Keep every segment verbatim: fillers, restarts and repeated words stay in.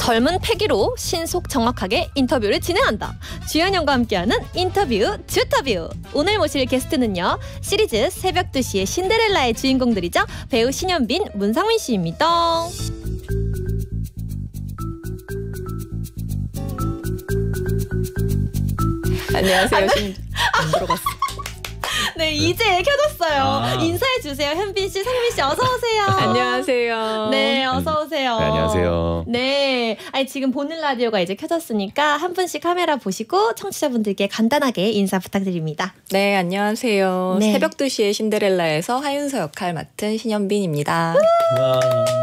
젊은 패기로 신속 정확하게 인터뷰를 진행한다. 주연영과 함께하는 인터뷰 주터뷰. 오늘 모실 게스트는요, 시리즈 새벽 두 시의 신데렐라의 주인공들이죠. 배우 신현빈, 문상민 씨입니다. 안녕하세요. 신... 안 들어갔어. 네, 이제 켜졌어요. 아. 인사해주세요. 현빈 씨, 상민 씨, 어서 오세요. 안녕하세요. 네, 어서 오세요. 네, 안녕하세요. 네, 아니 지금 보는 라디오가 이제 켜졌으니까 한 분씩 카메라 보시고 청취자분들께 간단하게 인사 부탁드립니다. 네, 안녕하세요. 네. 새벽 두 시의 신데렐라에서 하윤서 역할 맡은 신현빈입니다. 와.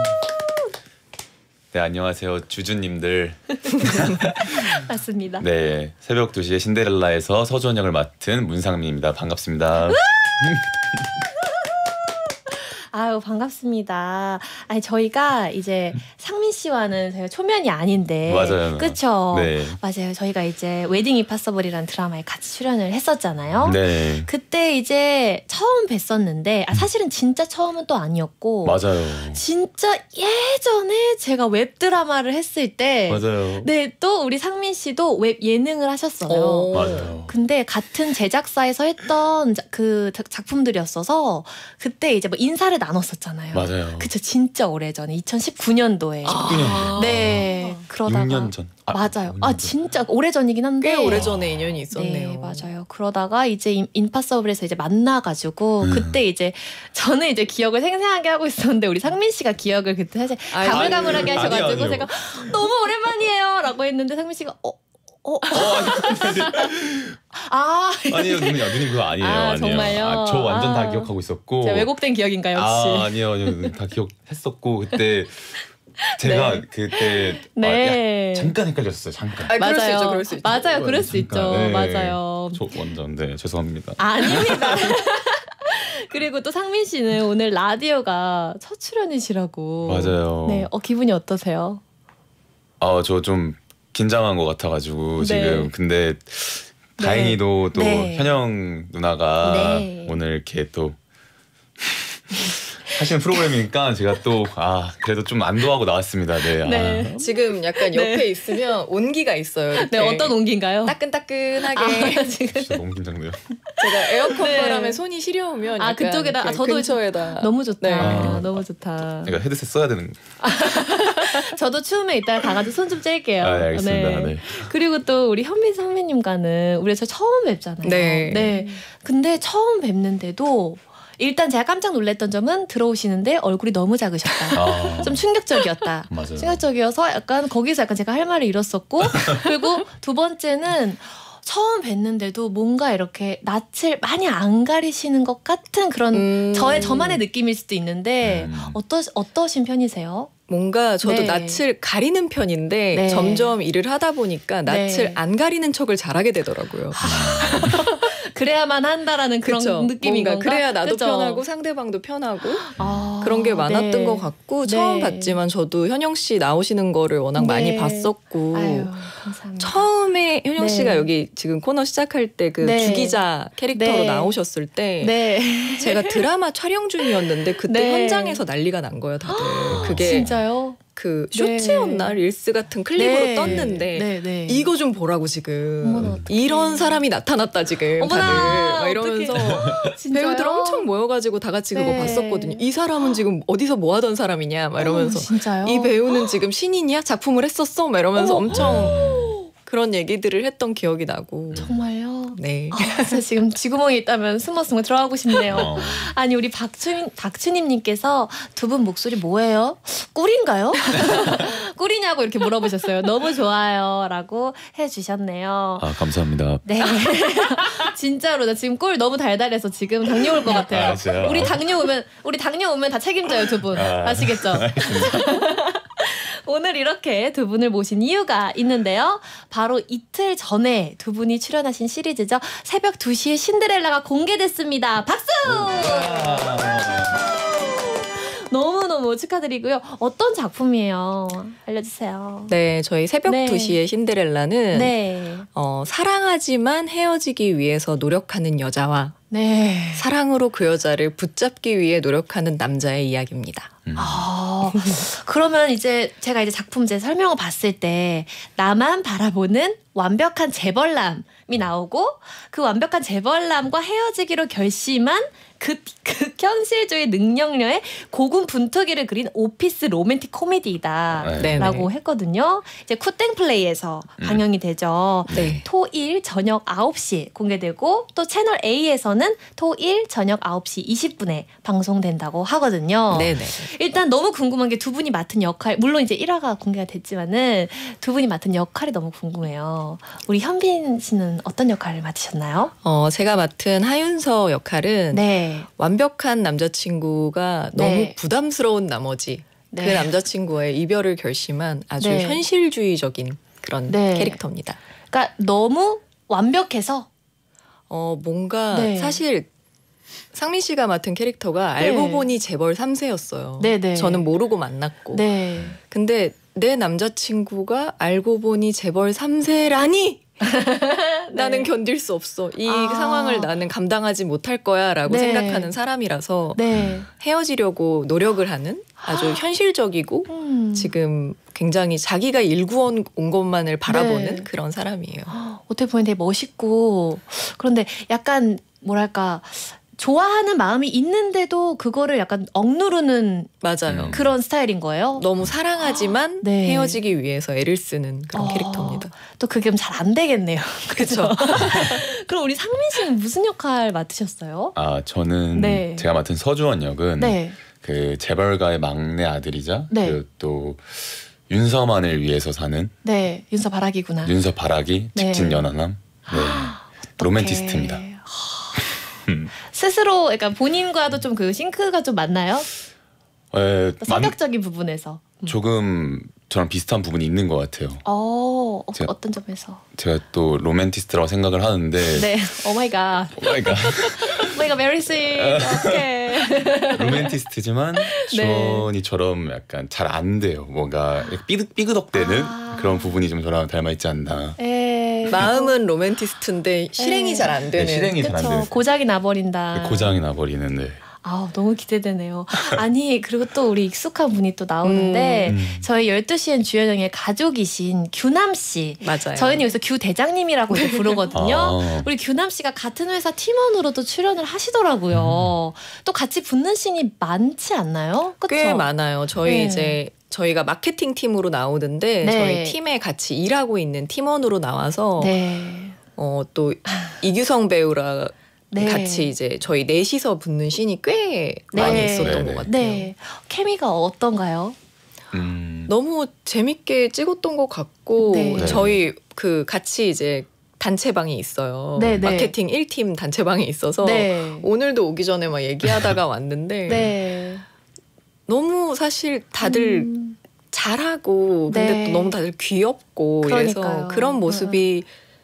네, 안녕하세요. 주주님들. 맞습니다. 네, 새벽 두 시의 신데렐라에서 서주원 역을 맡은 문상민입니다. 반갑습니다. 아유, 반갑습니다. 아니 저희가 이제 상민 씨와는 저희가 초면이 아닌데, 맞아요. 그렇죠? 네. 맞아요. 저희가 이제 웨딩 임파서블이라는 드라마에 같이 출연을 했었잖아요. 네. 그때 이제 처음 뵀었는데, 아, 사실은 진짜 처음은 또 아니었고, 맞아요. 진짜 예전에 제가 웹 드라마를 했을 때, 맞아요. 네, 또 우리 상민 씨도 웹 예능을 하셨어요. 오. 맞아요. 근데 같은 제작사에서 했던 자, 그 작품들이었어서 그때 이제 뭐 인사를 나눴었잖아요. 맞아요. 그쵸, 진짜 오래전에 이천십구 년도에. 십구 년. 아. 네, 그러다가 육 년 전. 아, 맞아요. 오 년 아, 전. 진짜 오래전이긴 한데. 꽤 오래전에 인연이 있었네요. 네, 맞아요. 그러다가 이제 인- 인파서블에서 이제 만나가지고 음. 그때 이제 저는 이제 기억을 생생하게 하고 있었는데 우리 상민 씨가 기억을 그때 사실 아유, 가물가물하게 아니요, 하셔가지고 아니요. 제가 너무 오랜만이에요라고 했는데 상민 씨가 어, 어, 어, 아, 아니, 아니요, 누님, 누님 그거 아니에요. 아, 아니에요. 정말요? 아, 저 완전 아. 다 기억하고 있었고. 제가 왜곡된 기억인가요 혹시? 아, 아니요, 아니요, 다 기억했었고 그때 제가 네. 그때 네. 아, 야, 잠깐 헷갈렸어요. 잠깐. 아, 그럴 수 맞아요. 있죠, 그럴 수 있죠. 맞아요, 그럴 수 잠깐, 있죠. 네. 맞아요. 저 완전 네 죄송합니다. 아닙니다. 그리고 또 상민 씨는 오늘 라디오가 첫 출연이시라고. 맞아요. 네, 어 기분이 어떠세요? 아, 저 좀 긴장한 것 같아가지고 네. 지금 근데 다행히도 또 네. 현영 누나가 네. 오늘 이렇게 또 하시는 프로그램이니까 제가 또 아 그래도 좀 안도하고 나왔습니다. 네. 네. 지금 약간 네. 옆에 있으면 온기가 있어요. 이렇게. 네, 어떤 온기인가요? 따끈따끈하게. 아, 지금 아, 진짜 너무 긴장돼요. 제가 에어컨 네. 바람에 손이 시려우면 아, 약간 그쪽에다 이렇게 아, 저도 근처에다. 너무 좋다. 네. 아. 너무 좋다. 그러니까 헤드셋 써야 되는. 저도 추우면 이따가 가가지고 손 좀 뗄게요. 아, 네, 알겠습니다. 네. 그리고 또 우리 현민 선배님과는 우리 저 처음 뵙잖아요. 네. 네. 근데 처음 뵙는데도 일단 제가 깜짝 놀랐던 점은 들어오시는데 얼굴이 너무 작으셨다. 아, 좀 충격적이었다. 맞아요. 충격적이어서 약간 거기서 약간 제가 할 말을 잃었었고, 그리고 두 번째는 처음 뵀는데도 뭔가 이렇게 낯을 많이 안 가리시는 것 같은 그런 음. 저의 저만의 느낌일 수도 있는데 음. 어떠 어떠신 편이세요? 뭔가 저도 네. 낯을 가리는 편인데 네. 점점 일을 하다 보니까 낯을 네. 안 가리는 척을 잘하게 되더라고요. 그래야만 한다라는 그런 그쵸? 느낌인 뭔가 건가? 그래야 나도 그쵸? 편하고 상대방도 편하고 아, 그런 게 많았던 네. 것 같고 네. 처음 봤지만 저도 현영 씨 나오시는 거를 워낙 네. 많이 봤었고 아유, 감사합니다. 처음에 현영 네. 씨가 여기 지금 코너 시작할 때 그 네. 주기자 캐릭터로 네. 나오셨을 때 네. 제가 드라마 촬영 중이었는데 그때 네. 현장에서 난리가 난 거예요 다들. 그게 진짜요? 그 네. 쇼츠였나 릴스 같은 클립으로 네. 떴는데 네, 네. 이거 좀 보라고 지금 어머나, 어떡해. 이런 사람이 나타났다 지금 어머나, 다들 막 이러면서 진짜요? 배우들 엄청 모여가지고 다 같이 그거 네. 봤었거든요. 이 사람은 지금 어디서 뭐 하던 사람이냐 막 이러면서 어, 진짜요? 이 배우는 지금 신인이야? 작품을 했었어? 막 이러면서 어머. 엄청 그런 얘기들을 했던 기억이 나고 정말요? 네. 아, 진짜 지금 쥐구멍이 있다면 숨어 숨어 들어가고 싶네요. 어. 아니 우리 박춘 박춘임님께서 두 분 목소리 뭐예요? 꿀인가요? 꿀이냐고 이렇게 물어보셨어요. 너무 좋아요라고 해주셨네요. 아, 감사합니다. 네, 진짜로 나 지금 꿀 너무 달달해서 지금 당뇨 올 것 같아요. 아, 진짜요? 우리 당뇨 오면 우리 당뇨 오면 다 책임져요 두 분. 아, 아시겠죠? 오늘 이렇게 두 분을 모신 이유가 있는데요. 바로 이틀 전에 두 분이 출연하신 시리즈죠. 새벽 두 시에 신데렐라가 공개됐습니다. 박수! 너무너무 축하드리고요. 어떤 작품이에요? 알려주세요. 네, 저희 새벽 네. 두 시의 신데렐라는 네. 어, 사랑하지만 헤어지기 위해서 노력하는 여자와 네. 사랑으로 그 여자를 붙잡기 위해 노력하는 남자의 이야기입니다. 음. 아, 그러면 이제 제가 이제 작품 제 설명을 봤을 때 나만 바라보는 완벽한 재벌남이 나오고 그 완벽한 재벌남과 헤어지기로 결심한 그 극현실주의 능력녀의 고군분투기를 그린 오피스 로맨틱 코미디이다 네. 라고 했거든요. 이제 쿠땡 플레이에서 음. 방영이 되죠. 네. 토일 저녁 아홉 시 공개되고 또 채널 A에서는 토일 저녁 아홉 시 이십 분에 방송된다고 하거든요. 네네. 일단 너무 궁금한 게 두 분이 맡은 역할, 물론 이제 일 화가 공개가 됐지만은 두 분이 맡은 역할이 너무 궁금해요. 우리 현빈 씨는 어떤 역할을 맡으셨나요? 어, 제가 맡은 하윤서 역할은 네. 완벽한 남자친구가 너무 네. 부담스러운 나머지 네. 그 남자친구의 이별을 결심한 아주 네. 현실주의적인 그런 네. 캐릭터입니다. 그러니까 너무 완벽해서 어, 뭔가 네. 사실 상민 씨가 맡은 캐릭터가 네. 알고 보니 재벌 삼 세였어요. 네, 네. 저는 모르고 만났고. 네. 근데 내 남자친구가 알고 보니 재벌 삼 세라니 나는 견딜 수 없어. 이 아. 상황을 나는 감당하지 못할 거야 라고 네. 생각하는 사람이라서 네. 헤어지려고 노력을 하는 아주 현실적이고 음. 지금 굉장히 자기가 일구원 온 것만을 바라보는 네. 그런 사람이에요. 어떻게 보면 되게 멋있고 그런데 약간 뭐랄까 좋아하는 마음이 있는데도 그거를 약간 억누르는 맞아요. 음. 그런 스타일인 거예요. 너무 사랑하지만 네. 헤어지기 위해서 애를 쓰는 그런 어, 캐릭터입니다. 또 그게 잘 안 되겠네요. 그렇죠. 그럼 우리 상민 씨는 무슨 역할 맡으셨어요? 아 저는 네. 제가 맡은 서주원 역은 네. 그 재벌가의 막내 아들이자 네. 그 또 윤서만을 위해서 사는 네. 윤서 바라기구나. 윤서 바라기 네. 직진 연하남 네. 로맨티스트입니다. 스스로 그러니까 본인과도 좀 그 싱크가 좀 맞나요? 에, 만, 성격적인 부분에서. 음. 조금 저랑 비슷한 부분이 있는 것 같아요. 어, 어 제가- 어떤 점에서? 제가 또 로맨티스트라고 생각을 하는데 네. 오 마이 갓. 오 마이 갓. 오 마이 갓 베리 스윗. 어떡해. 로맨티스트지만 네. 주원이처럼 약간 잘 안 돼요. 뭔가 삐득 삐그덕대는 아. 그런 부분이 좀 저랑 닮아 있지 않나. 에. 마음은 로맨티스트인데 실행이 네. 잘 안 되는. 네, 실행이 잘 안 그쵸. 되는. 고장이 나버린다. 고장이 나버리는데. 아 너무 기대되네요. 아니 그리고 또 우리 익숙한 분이 또 나오는데 음. 저희 열두 시엔 주연형의 가족이신 규남 씨. 맞아요. 저희는 여기서 규 대장님이라고 이제 부르거든요. 아. 우리 규남 씨가 같은 회사 팀원으로도 출연을 하시더라고요. 또 같이 붙는 씬이 많지 않나요? 그쵸? 꽤 많아요. 저희 네. 이제 저희가 마케팅 팀으로 나오는데 네. 저희 팀에 같이 일하고 있는 팀원으로 나와서 네. 어, 또 이규성 배우랑 네. 같이 이제 저희 넷이서 붙는 씬이 꽤 네. 많이 있었던 네, 것 네. 같아요. 네. 케미가 어떤가요? 음. 너무 재밌게 찍었던 것 같고 네. 저희 그 같이 이제 단체방이 있어요. 네, 네. 마케팅 일 팀 단체방이 있어서 네. 오늘도 오기 전에 막 얘기하다가 왔는데 네. 너무 사실 다들 음. 잘하고 근데 네. 또 너무 다들 귀엽고 그러니까요. 이래서 그런 모습이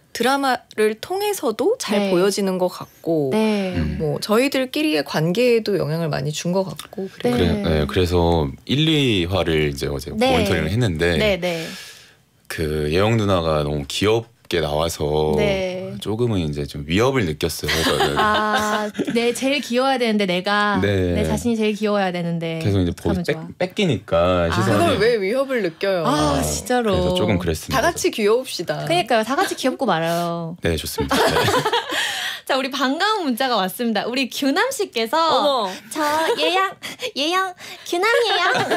드라마를 통해서도 잘 네. 보여지는 것 같고 네. 음. 뭐 저희들끼리의 관계에도 영향을 많이 준 것 같고 그래요. 네. 그래, 네, 그래서 일, 이 화를 이제 어제 네. 모니터링을 했는데 네. 네. 그 예영 누나가 너무 귀엽게 나와서 네. 조금은 이제 좀 위협을 느꼈어요. 저는. 아, 내 제일 귀여워야 되는데 내가 네. 내 자신이 제일 귀여워야 되는데 계속 이제 보고 하면 좋아. 뺏, 뺏기니까 아. 시선이. 그걸 왜 위협을 느껴요? 아, 진짜로. 그래서 조금 그랬습니다. 다 같이 귀여웁시다. 그러니까요. 다 같이 귀엽고 말아요. 네, 좋습니다. 네. 자, 우리 반가운 문자가 왔습니다. 우리 규남 씨께서 어머. 저 예양 예양 규남이에요.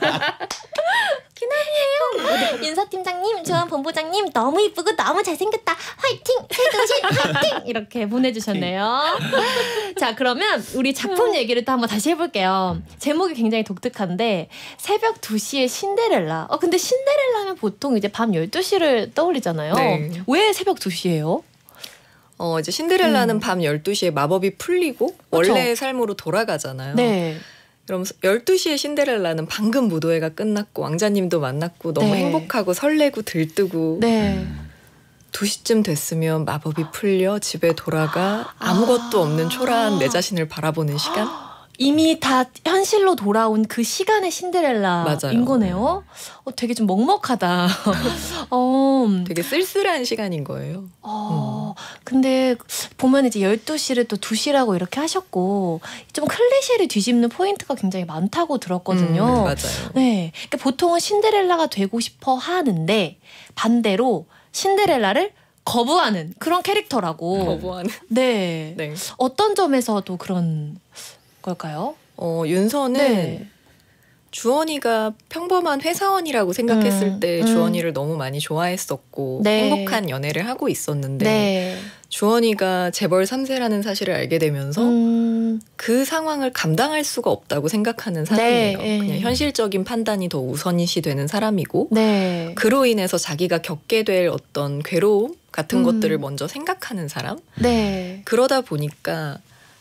규남이에요. 윤서 팀장님, 조한 본부장님 너무 이쁘고 너무 잘생겼다. 화이팅! 세도신 화이팅! 이렇게 보내주셨네요. 자, 그러면 우리 작품 얘기를 또 한번 다시 해볼게요. 제목이 굉장히 독특한데 새벽 두 시에 신데렐라. 어 근데 신데렐라면 보통 이제 밤 열두 시를 떠올리잖아요. 네. 왜 새벽 두 시예요? 어, 이제 신데렐라는 음. 밤 열두 시에 마법이 풀리고 원래의 삶으로 돌아가잖아요. 네. 그럼 열두 시에 신데렐라는 방금 무도회가 끝났고 왕자님도 만났고 너무 네. 행복하고 설레고 들뜨고 네. 음. 두 시쯤 됐으면 마법이 풀려 집에 돌아가 아무것도 없는 초라한 내 자신을 바라보는 시간? 이미 다 현실로 돌아온 그 시간의 신데렐라인 맞아요. 거네요. 어, 되게 좀 먹먹하다. 어, 되게 쓸쓸한 시간인 거예요. 어, 근데 보면 이제 열두 시를 또 두 시라고 이렇게 하셨고 좀 클리셰를 뒤집는 포인트가 굉장히 많다고 들었거든요. 음, 맞아요. 네, 그러니까 보통은 신데렐라가 되고 싶어 하는데 반대로 신데렐라를 거부하는 그런 캐릭터라고. 거부하는. 네. 네. 어떤 점에서도 그런 걸까요? 어, 윤서는 네. 주원이가 평범한 회사원이라고 생각했을 음, 때 음. 주원이를 너무 많이 좋아했었고 네. 행복한 연애를 하고 있었는데 네. 주원이가 재벌 삼 세라는 사실을 알게 되면서 음, 그 상황을 감당할 수가 없다고 생각하는 사람이에요. 네. 그냥 현실적인 판단이 더 우선시 되는 사람이고 네. 그로 인해서 자기가 겪게 될 어떤 괴로움 같은 음. 것들을 먼저 생각하는 사람. 네. 그러다 보니까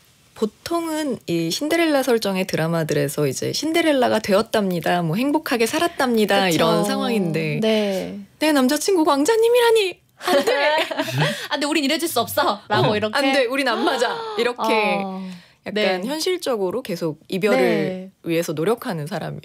보통은 이 신데렐라 설정의 드라마들에서 이제 신데렐라가 되었답니다. 뭐 행복하게 살았답니다. 그쵸. 이런 상황인데 네. 내 남자친구가 왕자님이라니 안 돼. 아, 근데 우린 이래줄 수 없어. 라고 어, 이렇게. 안 돼. 우린 안 맞아. 이렇게 어, 약간 네. 현실적으로 계속 이별을 네. 위해서 노력하는 사람이에요.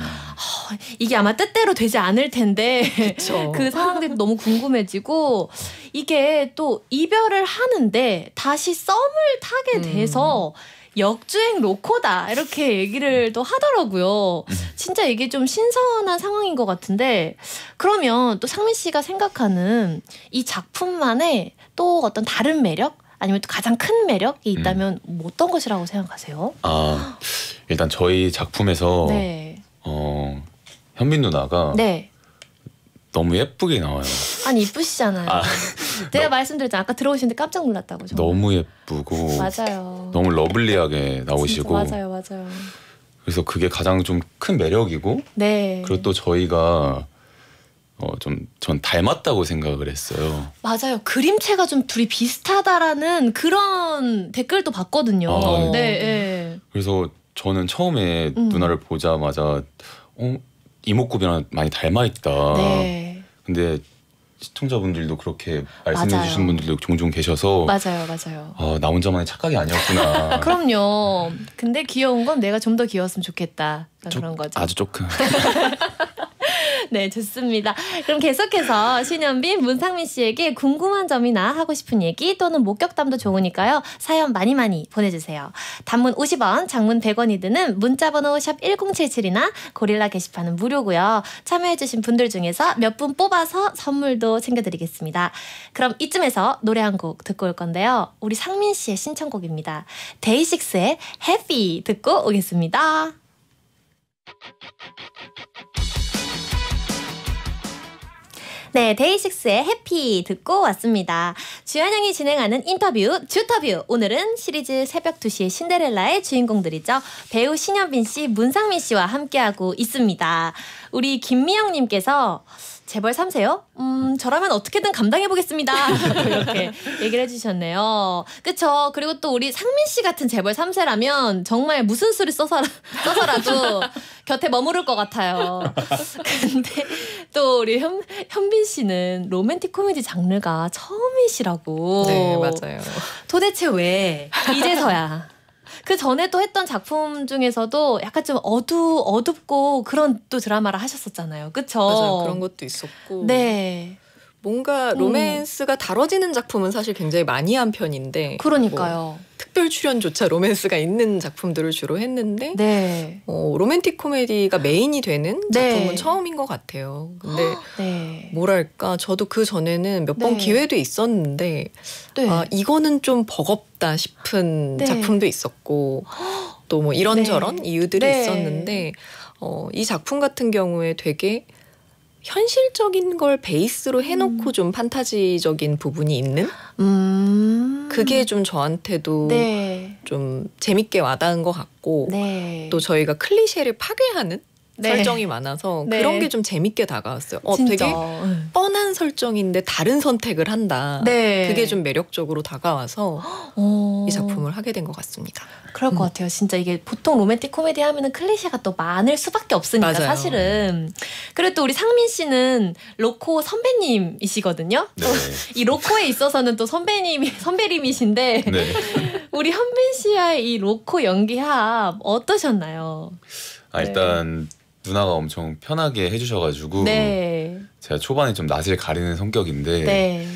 이게 아마 뜻대로 되지 않을 텐데 그쵸. 그 상황들이 너무 궁금해지고 이게 또 이별을 하는데 다시 썸을 타게 음. 돼서 역주행 로코다 이렇게 얘기를 또 하더라고요. 진짜 이게 좀 신선한 상황인 것 같은데 그러면 또 상민 씨가 생각하는 이 작품만의 또 어떤 다른 매력? 아니면 또 가장 큰 매력이 있다면 뭐 어떤 것이라고 생각하세요? 아 일단 저희 작품에서 네. 어, 현빈 누나가 네. 너무 예쁘게 나와요. 아니 이쁘시잖아요. 아, 제가 너- 말씀드렸잖아요. 아까 들어오시는데 깜짝 놀랐다고. 정말. 너무 예쁘고 맞아요. 너무 러블리하게 나오시고 진짜 맞아요, 맞아요. 그래서 그게 가장 좀 큰 매력이고 네. 그리고 또 저희가 어, 좀 전 닮았다고 생각을 했어요. 맞아요. 그림체가 좀 둘이 비슷하다라는 그런 댓글도 봤거든요. 아, 네, 네. 그래서 저는 처음에 음. 누나를 보자마자 어, 이목구비랑 많이 닮아 있다. 네. 근데 시청자분들도 그렇게 말씀해 맞아요. 주신 분들도 종종 계셔서 맞아요, 맞아요. 아, 나 혼자만의 착각이 아니었구나. 그럼요. 근데 귀여운 건 내가 좀 더 귀여웠으면 좋겠다. 조- 그런 거죠. 아주 조금. 네, 좋습니다. 그럼 계속해서 신현빈, 문상민 씨에게 궁금한 점이나 하고 싶은 얘기 또는 목격담도 좋으니까요. 사연 많이 많이 보내주세요. 단문 오십 원, 장문 백 원이 드는 문자번호 샵 일공칠칠이나 고릴라 게시판은 무료고요. 참여해주신 분들 중에서 몇 분 뽑아서 선물도 챙겨드리겠습니다. 그럼 이쯤에서 노래 한 곡 듣고 올 건데요. 우리 상민 씨의 신청곡입니다. 데이식스의 해피 듣고 오겠습니다. 네, 데이식스의 해피 듣고 왔습니다. 주한영이 진행하는 인터뷰, 주터뷰. 오늘은 시리즈 새벽 두 시의 신데렐라의 주인공들이죠. 배우 신현빈 씨, 문상민 씨와 함께하고 있습니다. 우리 김미영님께서 재벌 삼 세요? 음, 저라면 어떻게든 감당해보겠습니다. 이렇게 얘기를 해주셨네요. 그쵸. 그리고 또 우리 상민 씨 같은 재벌 삼 세라면 정말 무슨 수를 써서라, 써서라도 곁에 머무를 것 같아요. 근데 또 우리 현, 현빈 씨는 로맨틱 코미디 장르가 처음이시라고. 네, 맞아요. 도대체 왜 이제서야? 그 전에 또 했던 작품 중에서도 약간 좀 어두 어둡고 그런 또 드라마를 하셨었잖아요. 그쵸? 맞아요. 그런 것도 있었고. 네. 뭔가 로맨스가 다뤄지는 작품은 사실 굉장히 많이 한 편인데. 그러니까요. 뭐 특별 출연조차 로맨스가 있는 작품들을 주로 했는데. 네. 어, 로맨틱 코미디가 메인이 되는 네. 작품은 처음인 것 같아요. 근데 네. 뭐랄까 저도 그 전에는 몇 번 네. 기회도 있었는데 네. 아, 이거는 좀 버겁다 싶은 네. 작품도 있었고 또 뭐 이런저런 네. 이유들이 네. 있었는데 어, 이 작품 같은 경우에 되게 현실적인 걸 베이스로 해놓고 음. 좀 판타지적인 부분이 있는 음. 그게 좀 저한테도 네. 좀 재밌게 와닿은 것 같고 네. 또 저희가 클리셰를 파괴하는 네. 설정이 많아서 네. 그런 게 좀 재밌게 다가왔어요. 어, 진짜. 되게 뻔한 설정인데 다른 선택을 한다. 네. 그게 좀 매력적으로 다가와서 어. 이 작품을 하게 된 것 같습니다. 그럴 것 같아요. 진짜 이게 보통 로맨틱 코미디 하면은 클리셰가 또 많을 수밖에 없으니까 맞아요. 사실은. 그리고 또 우리 상민 씨는 로코 선배님이시거든요. 네. 이 로코에 있어서는 또 선배님이 선배님이신데 네. 우리 현빈 씨와의 이 로코 연기합 어떠셨나요? 아, 일단 누나가 엄청 편하게 해주셔가지고 네. 제가 초반에 좀 낯을 가리는 성격인데 네.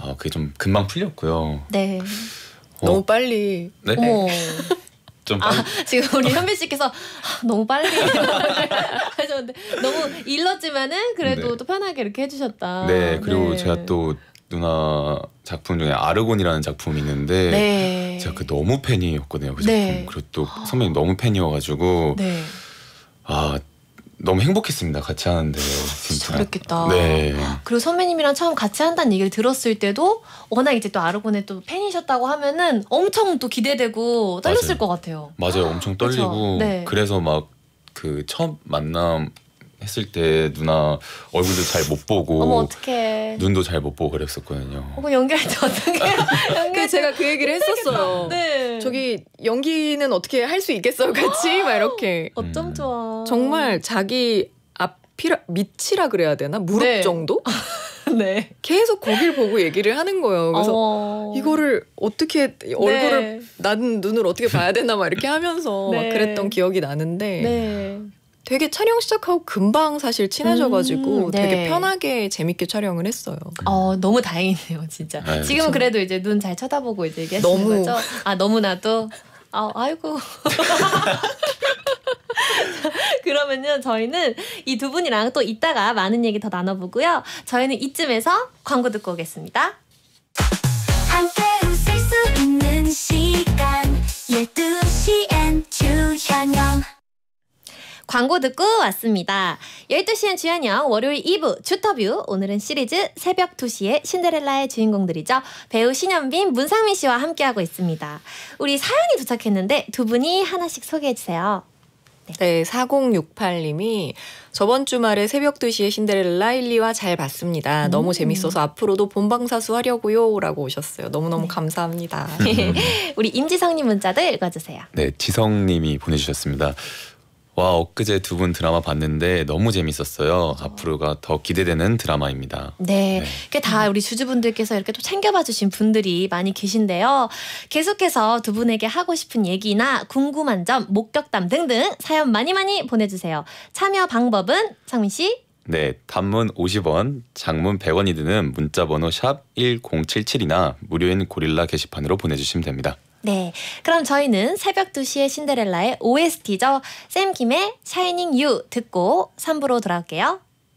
아, 그게 좀 금방 풀렸고요. 네. 어, 너무 빨리. 네? 어머. 좀 빨리. 아, 지금 우리 현빈 씨께서 아, 너무 빨리 하셨는데 너무 일렀지만은 그래도 네. 또 편하게 이렇게 해주셨다. 네, 그리고 네. 제가 또 누나 작품 중에 아르곤이라는 작품이 있는데 네. 제가 그 너무 팬이었거든요. 그 네. 작품. 그리고 또 선배님 너무 팬이어가지고 네. 아 너무 행복했습니다. 같이 하는데 진짜. 그랬겠다. 네. 그리고 선배님이랑 처음 같이 한다는 얘기를 들었을 때도 워낙 이제 또 아르곤의 또 팬이셨다고 하면은 엄청 또 기대되고 떨렸을 맞아요. 것 같아요. 맞아요. 엄청 떨리고 그쵸? 네. 그래서 막 그 처음 만남 했을 때 누나 얼굴도 잘 못 보고 어머 어떡해. 눈도 잘 못 보고 그랬었거든요. 혹은 연기할 때 어떻게? 그 제가 그 얘기를 했었어요. 네. 저기 연기는 어떻게 할 수 있겠어요, 같이? 막 이렇게. 어쩜 음. 좋아. 정말 자기 앞이라 밑이라 그래야 되나? 무릎 네. 정도? 네. 계속 거길 보고 얘기를 하는 거예요. 그래서 어. 이거를 어떻게 얼굴을 네. 난 눈을 어떻게 봐야 되나 막 이렇게 하면서 네. 막 그랬던 기억이 나는데 네. 되게 촬영 시작하고 금방 사실 친해져가지고 음, 네. 되게 편하게 재밌게 촬영을 했어요. 어 너무 다행이네요 진짜. 아유, 지금은 그쵸. 그래도 이제 눈 잘 쳐다보고 이제 얘기하시는 너무. 거죠? 아 너무나도. 아 아이고. 그러면요 저희는 이 두 분이랑 또 이따가 많은 얘기 더 나눠보고요. 저희는 이쯤에서 광고 듣고 오겠습니다. 함께 웃을 수 있는 시간 열두 시엔 주현영. 광고 듣고 왔습니다. 열두 시엔 주현영 월요일 이 부 주터뷰. 오늘은 시리즈 새벽 두 시에 신데렐라의 주인공들이죠. 배우 신현빈, 문상민 씨와 함께하고 있습니다. 우리 사연이 도착했는데 두 분이 하나씩 소개해주세요. 네, 사공육팔 님이 저번 주말에 새벽 두 시에 신데렐라 일, 이화 잘 봤습니다. 너무 음. 재밌어서 앞으로도 본방사수 하려고요 라고 오셨어요. 너무너무 네. 감사합니다. 우리 임지성님 문자도 읽어주세요. 네, 지성님이 보내주셨습니다. 와, 엊그제 두 분 드라마 봤는데 너무 재밌었어요. 앞으로가 더 기대되는 드라마입니다. 네, 네. 그게 다 우리 주주분들께서 이렇게 또 챙겨봐 주신 분들이 많이 계신데요. 계속해서 두 분에게 하고 싶은 얘기나 궁금한 점, 목격담 등등 사연 많이 많이 보내주세요. 참여 방법은 상민 씨? 네, 단문 오십 원, 장문 백 원이 드는 문자번호 샵 일공칠칠이나 무료인 고릴라 게시판으로 보내주시면 됩니다. 네, 그럼 저희는 새벽 두 시의 신데렐라의 오에스티죠. 샘 김의 샤이닝 유 듣고 삼 부로 돌아올게요.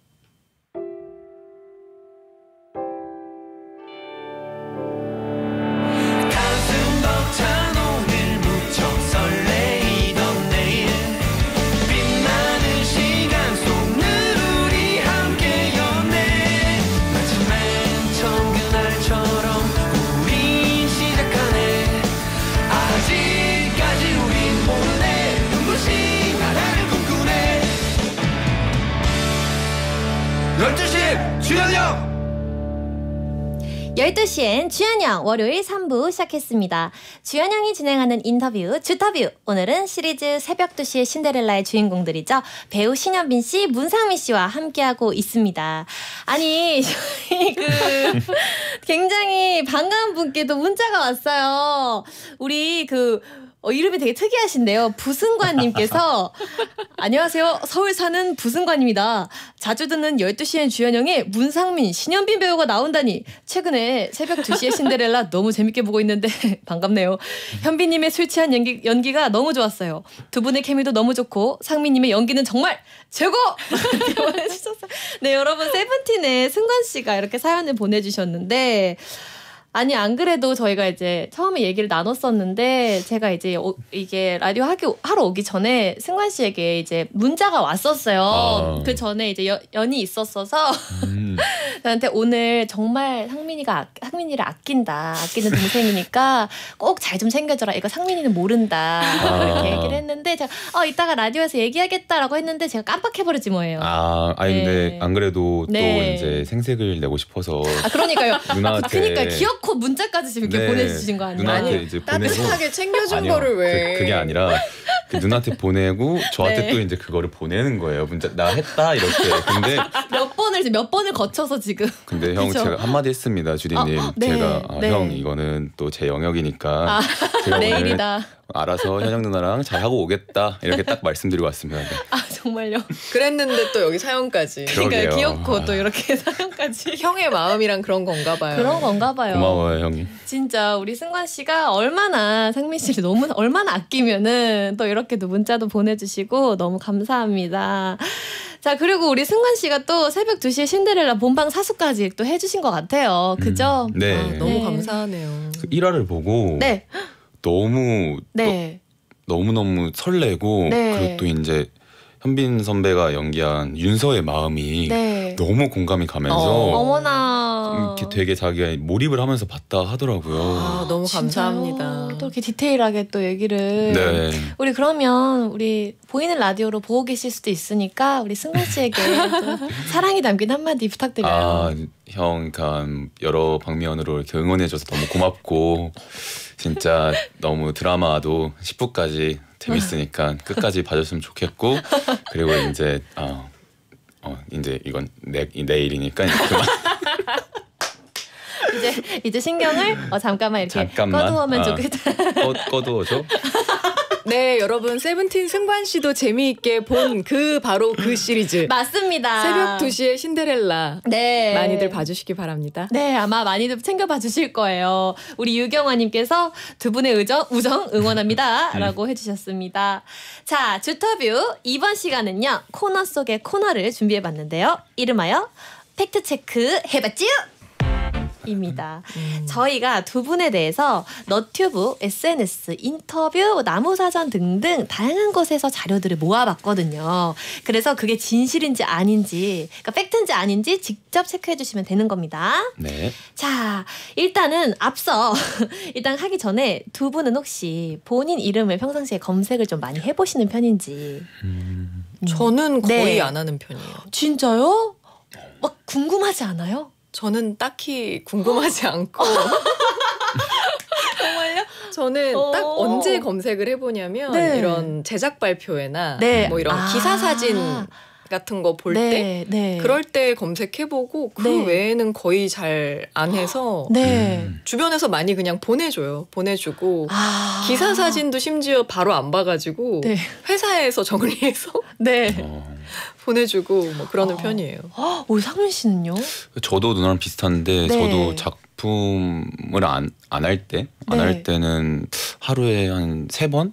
가슴 벅찬 오늘 무척 설레이던 내일 빛나는 시간 속 늘 우리 함께였네 마치 맨 처음 그날처럼 우린 시작하네 아직까지 우린 모르네 눈부신 나라를 꿈꾸네 열두 시 주현영 열두 시엔 주현영 월요일 삼 부 시작했습니다. 주현영이 진행하는 인터뷰 주터뷰. 오늘은 시리즈 새벽 두 시의 신데렐라의 주인공들이죠. 배우 신현빈 씨, 문상민 씨와 함께하고 있습니다. 아니 저희 그 굉장히 반가운 분께도 문자가 왔어요. 우리 그 어, 이름이 되게 특이하신데요. 부승관님께서 안녕하세요. 서울 사는 부승관입니다. 자주 듣는 열두 시엔 주현영에 문상민, 신현빈 배우가 나온다니 최근에 새벽 두 시에 신데렐라 너무 재밌게 보고 있는데 반갑네요. 현빈님의 술 취한 연기, 연기가 너무 좋았어요. 두 분의 케미도 너무 좋고 상민님의 연기는 정말 최고! 이렇게 보내주셨어요. 네, 여러분 세븐틴의 승관 씨가 이렇게 사연을 보내주셨는데 아니 안 그래도 저희가 이제 처음에 얘기를 나눴었는데 제가 이제 어, 이게 라디오 하기 하러 오기 전에 승관 씨에게 이제 문자가 왔었어요. 아. 그 전에 이제 여, 연이 있었어서 음, 저한테 오늘 정말 상민이가 아, 상민이를 아낀다, 아끼는 동생이니까 꼭 잘 좀 챙겨줘라. 이거 상민이는 모른다 아. 이렇게 얘기를 했는데 제가 어 이따가 라디오에서 얘기하겠다라고 했는데 제가 깜빡해버렸지 뭐예요. 아, 아, 아니 네. 근데 안 그래도 네. 또 이제 생색을 내고 싶어서 그러니까요. 누나한테 그러니까 기어코 문자까지 지금 이렇게 네, 보내주신 거 아니에요? 누나한테 아니, 이제 보내고 따뜻하게 챙겨준 아니요, 거를 왜? 그, 그게 아니라 그 누나한테 보내고 저한테 네. 또 이제 그거를 보내는 거예요. 문자 나 했다 이렇게. 근데 몇 번을 지금 몇 번을 거쳐서 지금 근데 형 그쵸? 제가 한마디 했습니다. 주디님 아, 네, 제가 아, 네. 형 이거는 또 제 영역이니까 아, 제가 오늘 내일이다. 알아서 현영 누나랑 잘 하고 오겠다 이렇게 딱 말씀드리고 왔습니다. 네. 아 정말요. 그랬는데 또 여기 사연까지. 그러니까 그러게요. 귀엽고 또 이렇게 사연까지. 형의 마음이랑 그런 건가 봐요. 그런 건가 봐요. 고마워요 형님. 진짜 우리 승관 씨가 얼마나 상민 씨를 너무 얼마나 아끼면은 또 이렇게도 문자도 보내주시고 너무 감사합니다. 자 그리고 우리 승관 씨가 또 새벽 두 시에 신데렐라 본방 사수까지 또 해주신 것 같아요. 그죠? 음, 네. 아, 너무 네. 감사하네요. 그 일화를 보고 네. 너무 네. 너무 너무 설레고 네. 그리고 또 이제 현빈 선배가 연기한 윤서의 마음이 네. 너무 공감이 가면서 어. 어머나. 이렇게 되게 자기가 몰입을 하면서 봤다 하더라고요. 아, 너무 진짜요? 감사합니다. 또 이렇게 디테일하게 또 얘기를. 네. 우리 그러면 우리 보이는 라디오로 보고 계실 수도 있으니까 우리 승관 씨에게 또 사랑이 담긴 한마디 부탁드려요. 아, 형, 그러니까 여러 방면으로 이렇게 응원해줘서 너무 고맙고 진짜 너무 드라마도 십 부까지 재밌으니까 끝까지 봐줬으면 좋겠고 그리고 이제 어, 어 이제 이건 내 내일이니까 그만. 이제 이제 신경을 어, 잠깐만 이렇게 잠깐만. 꺼두면 아. 좋겠다. 꺼, 꺼두어줘. 네, 여러분 세븐틴 승관 씨도 재미있게 본 그 바로 그 시리즈 맞습니다. 새벽 두 시에 신데렐라 네. 많이들 봐주시기 바랍니다. 네, 아마 많이들 챙겨봐 주실 거예요. 우리 유경화님께서 두 분의 의정, 우정 응원합니다. 라고 해주셨습니다. 자, 주터뷰 이번 시간은요. 코너 속의 코너를 준비해봤는데요. 이름하여 팩트체크 해봤지요? 입니다. 음. 저희가 두 분에 대해서 너튜브, 에스엔에스, 인터뷰, 나무사전 등등 다양한 곳에서 자료들을 모아봤거든요. 그래서 그게 진실인지 아닌지, 그러니까 팩트인지 아닌지 직접 체크해 주시면 되는 겁니다. 네. 자, 일단은 앞서 일단 하기 전에 두 분은 혹시 본인 이름을 평상시에 검색을 좀 많이 해보시는 편인지. 음, 저는 거의 네. 안 하는 편이에요. 진짜요? 막 궁금하지 않아요? 저는 딱히 궁금하지 않고 정말요? 저는 어. 딱 언제 검색을 해보냐면 네. 이런 제작 발표회나 네. 뭐 이런 아. 기사 사진 같은 거 볼 때 네, 네. 그럴 때 검색해보고 그 네. 외에는 거의 잘 안 해서 네. 음. 주변에서 많이 그냥 보내줘요. 보내주고 아. 기사 사진도 심지어 바로 안 봐가지고 네. 회사에서 정리해서 네. 어, 보내주고 뭐 그러는 어. 편이에요. 오, 상민 씨는요? 저도 누나랑 비슷한데 네. 저도 작품을 안 안 할 때 안 네. 할 때는 하루에 한 세 번?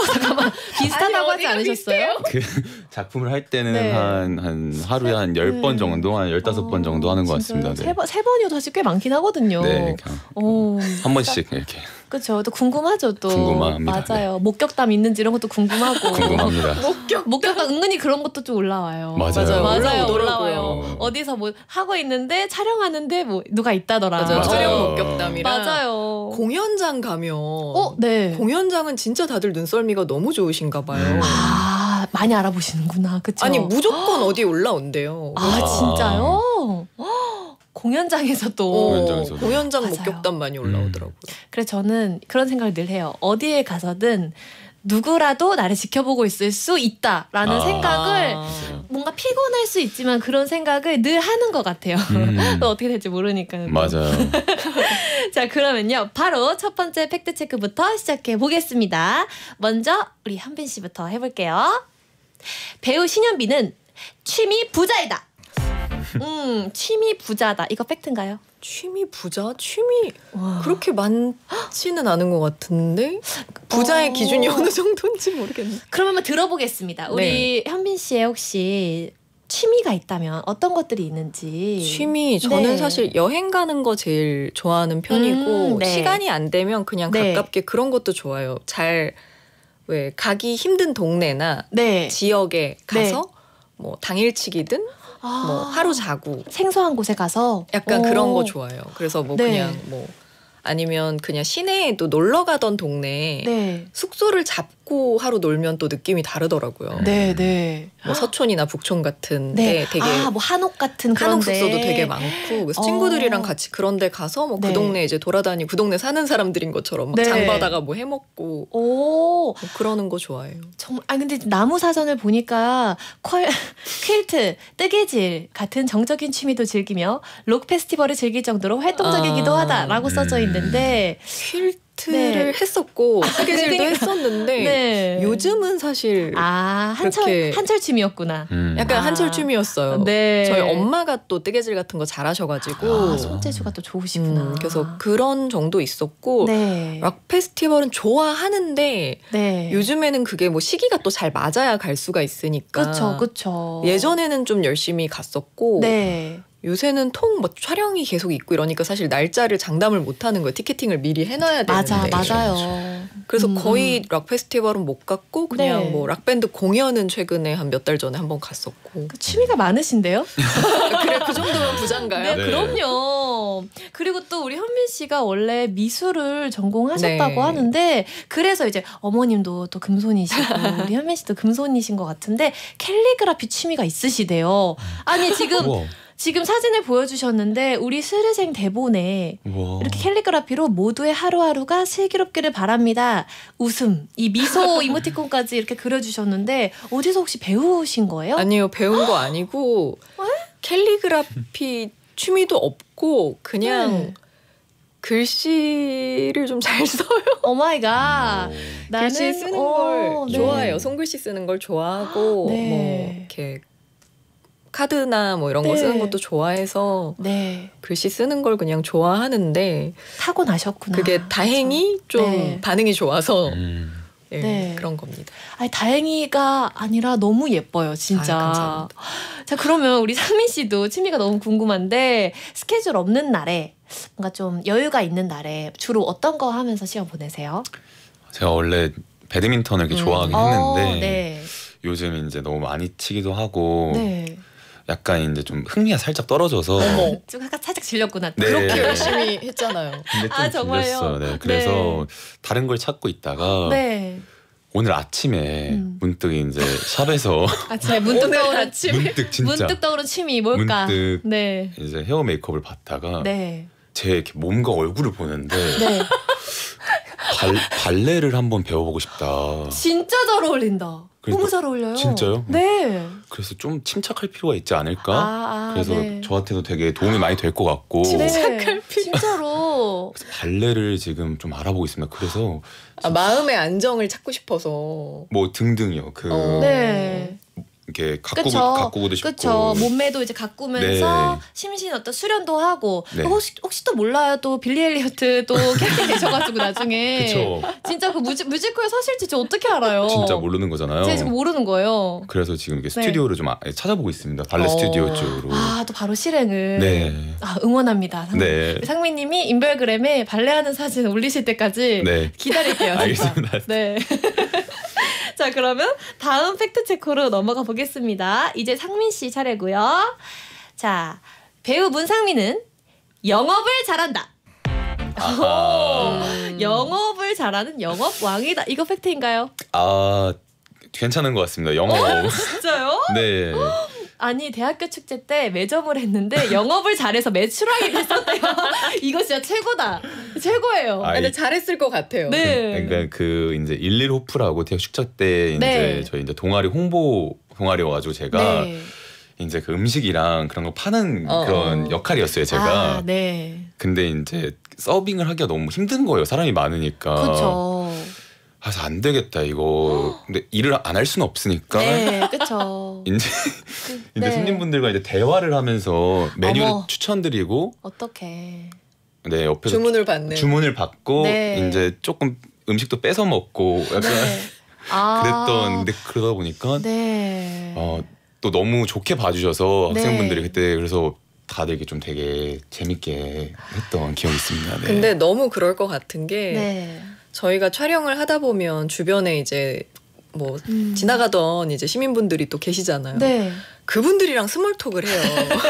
비슷하다고 아니, 하지 어디가 않으셨어요? 그 작품을 할 때는 네. 한, 한 하루에 한 열 번 네. 정도, 한 열다섯 번 정도 하는 것 같습니다. 세 번, 세 번이어도 사실 꽤 많긴 하거든요. 네, 그냥 오, 한 번씩 이렇게 그렇죠. 또 궁금하죠, 또. 궁금합니다. 맞아요. 목격담 있는지 이런 것도 궁금하고. 궁금합니다. 목격 목격담 은근히 그런 것도 좀 올라와요. 맞아요. 맞아요. 올라오더라고요. 올라와요. 어디서 뭐 하고 있는데 촬영하는데 뭐 누가 있다더라. 맞아요. 맞아요. 촬영 목격담이랑 맞아요. 공연장 가면 어, 네. 공연장은 진짜 다들 눈썰미가 너무 좋으신가 봐요. 음. 아, 많이 알아보시는구나. 그쵸? 아니 무조건 어디 올라온대요. 아, 아. 진짜요? 헉, 공연장에서 또. 어, 공연장에서도. 공연장 맞아요. 목격담 많이 올라오더라고요. 그래서 저는 그런 생각을 늘 해요. 어디에 가서든 누구라도 나를 지켜보고 있을 수 있다라는 아. 생각을 아. 뭔가 피곤할 수 있지만 그런 생각을 늘 하는 것 같아요. 음. 또 어떻게 될지 모르니까. 맞아요. 자, 그러면요. 바로 첫 번째 팩트 체크부터 시작해 보겠습니다. 먼저 우리 현빈 씨부터 해볼게요. 배우 신현빈은 취미 부자이다. 음, 취미 부자다. 이거 팩트인가요? 취미 부자? 취미 와. 그렇게 많지는 않은 것 같은데 부자의 어. 기준이 어느 정도인지 모르겠네. 그럼 한번 들어보겠습니다. 우리 현빈 씨의 혹시 취미가 있다면 어떤 것들이 있는지. 취미 저는 네. 사실 여행 가는 거 제일 좋아하는 편이고 음, 네. 시간이 안 되면 그냥 네. 가깝게 그런 것도 좋아요. 잘 왜 가기 힘든 동네나 네. 지역에 가서 뭐 당일치기든 아. 뭐 하루 자고 생소한 곳에 가서 약간 오. 그런 거 좋아해요. 그래서 뭐 네. 그냥 뭐 아니면 그냥 시내에도 놀러 가던 동네에 네. 숙소를 잡고 하루 놀면 또 느낌이 다르더라고요. 네, 네. 뭐 서촌이나 북촌 같은 네. 데 되게 아, 뭐 한옥 같은 그런 한옥 데. 숙소도 되게 많고 그래서 어. 친구들이랑 같이 그런 데 가서 뭐 그 네. 동네 이제 돌아다니고 그 동네 사는 사람들인 것처럼 막 네. 장바다가 뭐 해먹고 오. 뭐 그러는 거 좋아해요. 정말 아 근데 나무 사전을 보니까 퀄 퀼트, 뜨개질 같은 정적인 취미도 즐기며 록 페스티벌을 즐길 정도로 활동적이기도 아. 하다라고 써져 음. 있는데 퀼트 아티스트를 네. 했었고 뜨개질도 그러니까. 했었는데 네. 요즘은 사실 아 한철 그렇게- 한철 취미였구나. 음. 약간 아. 한철 취미였어요. 네. 저희 엄마가 또 뜨개질 같은 거 잘하셔가지고 아, 손재주가 또 좋으시구나. 음, 그래서 그런 정도 있었고 네. 락 페스티벌은 좋아하는데 네. 요즘에는 그게 뭐 시기가 또 잘 맞아야 갈 수가 있으니까 그쵸 그쵸. 예전에는 좀 열심히 갔었고 네. 요새는 통 뭐 촬영이 계속 있고 이러니까 사실 날짜를 장담을 못 하는 거예요. 티켓팅을 미리 해놔야 되는데. 맞아 그렇죠, 맞아요. 그래서 음, 거의 락 페스티벌은 못 갔고 그냥 네. 뭐 락밴드 공연은 최근에 한 몇 달 전에 한번 갔었고. 그 취미가 많으신데요? 그래 그 정도면 부자인가요? 네, 네. 그럼요. 그리고 또 우리 현민 씨가 원래 미술을 전공하셨다고 네. 하는데 그래서 이제 어머님도 또 금손이시고 우리 현민 씨도 금손이신 것 같은데 캘리그라피 취미가 있으시대요. 아니 지금 우와. 지금 사진을 보여주셨는데 우리 스르생 대본에 우와. 이렇게 캘리그라피로 모두의 하루하루가 슬기롭기를 바랍니다. 웃음, 이 미소 이모티콘까지 이렇게 그려주셨는데 어디서 혹시 배우신 거예요? 아니요 배운 거 아니고 캘리그라피 취미도 없고 그냥 네. 글씨를 좀 잘 써요. 오 마이 갓. 오. 나는 글씨 쓰는 어, 걸 네. 좋아해요. 손글씨 쓰는 걸 좋아하고 네. 뭐 이렇게 카드나 뭐 이런 거 네. 쓰는 것도 좋아해서 네. 글씨 쓰는 걸 그냥 좋아하는데 타고 나셨구나. 그게 다행히 좀 네. 반응이 좋아서 음. 예, 네. 그런 겁니다. 아니 다행히가 아니라 너무 예뻐요, 진짜. 아유, 감사합니다. 자, 그러면 우리 상민 씨도 취미가 너무 궁금한데 스케줄 없는 날에 뭔가 좀 여유가 있는 날에 주로 어떤 거 하면서 시간 보내세요? 제가 원래 배드민턴을 이렇게 음. 좋아하긴 어, 했는데 네. 요즘 이제 너무 많이 치기도 하고 네. 약간 이제 좀 흥미가 살짝 떨어져서 어머. 좀 약간 살짝 질렸구나. 네. 그렇게 열심히 했잖아요. 근데 좀 아, 정말요? 질렸어요. 네. 그래서 다른 걸 찾고 있다가 네. 오늘 아침에 음. 문득 이제 샵에서 아침에 문득 오늘 떠오른 아침에 문득 진짜 문득 떠오른 취미 뭘까? 문득 네. 이제 헤어 메이크업을 받다가 네. 제 이렇게 몸과 얼굴을 보는데 네. 발, 발레를 한번 배워보고 싶다. 진짜 잘 어울린다. 그러니까- 너무 잘 어울려요. 진짜요? 네. 그래서 좀 침착할 필요가 있지 않을까? 아, 아, 그래서 네. 저한테도 되게 도움이 많이 될 것 같고 네. 진짜로. 그래서 발레를 지금 좀 알아보고 있습니다. 그래서 아, 마음의 안정을 찾고 싶어서. 뭐 등등이요. 그 어. 네. 이렇게 가꾸고 그쵸. 가꾸고도 싶고. 그쵸. 몸매도 이제 가꾸면서 네. 심신 어떤 수련도 하고. 네. 혹시, 혹시 또 몰라요. 또 빌리 엘리어트 또 캐스팅 되셔가지고 나중에. 그쵸. 진짜 그 뮤지, 뮤지컬 서실지 저 어떻게 알아요? 진짜 모르는 거잖아요. 제가 지금 모르는 거예요. 그래서 지금 이렇게 네. 스튜디오를 좀 아- 찾아보고 있습니다. 발레 어. 스튜디오 쪽으로. 아, 또 바로 실행을. 네. 아, 응원합니다. 상민. 네. 우리 상민님이 인별그램에 발레하는 사진 올리실 때까지 네. 기다릴게요. 진짜. 알겠습니다. 네. 자, 그러면 다음 팩트 체크로 넘어가 보겠습니다. 이제 상민 씨 차례고요. 자, 배우 문상민은 영업을 잘한다. 아하. 음. 영업을 잘하는 영업 왕이다. 이거 팩트인가요? 아 괜찮은 것 같습니다. 영어. 진짜요? 네. 아니 대학교 축제 때 매점을 했는데 영업을 잘해서 매출왕이 됐었대요. 이거 진짜 최고다. 최고예요. 아, 근데 잘했을 것 같아요. 네. 그러니까 그 이제 일일호프라고 대학 축제 때 이제 네. 저희 이제 동아리 홍보 동아리여가지고 제가 네. 이제 그 음식이랑 그런 거 파는 어, 그런 어. 역할이었어요 제가. 아, 네. 근데 이제 서빙을 하기가 너무 힘든 거예요. 사람이 많으니까. 그렇죠. 그래서 안 되겠다 이거. 근데 일을 안 할 수는 없으니까. 네, 그렇죠. 이제 이제 네. 손님분들과 이제 대화를 하면서 메뉴를 어머. 추천드리고 어떻게? 네 옆에서 주문을 받는. 주문을 받고 네. 이제 조금 음식도 뺏어 먹고 약간 네. 아. 그랬던 근데 그러다 보니까 네. 어, 또 너무 좋게 봐주셔서 네. 학생분들이 그때 그래서 다들 이렇게 좀 되게 재밌게 했던 기억이 있습니다. 네. 근데 너무 그럴 것 같은 게 네. 저희가 촬영을 하다 보면 주변에 이제 뭐 음. 지나가던 이제 시민분들이 또 계시잖아요. 네. 그분들이랑 스몰톡을 해요.